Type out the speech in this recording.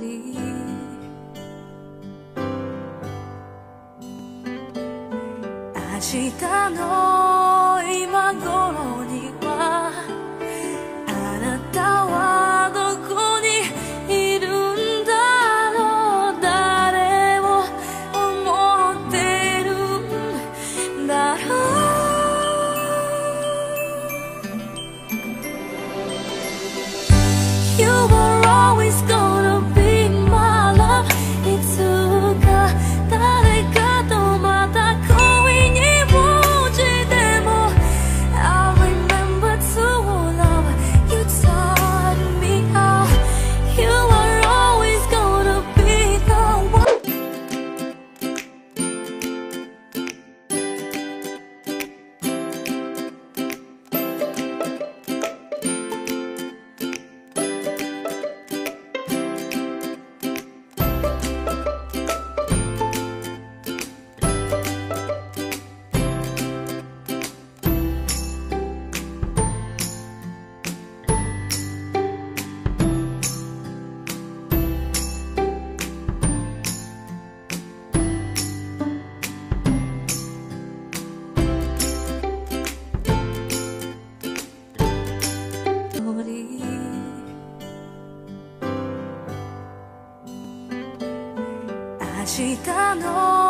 日の今頃にはあなたはどこにいるんだろう。誰を思ってるんだろう。You were always gonna be my love。 いつか誰かとまた恋に落ちても I remember true love。 You taught me how。 You are always gonna be the one。 明日の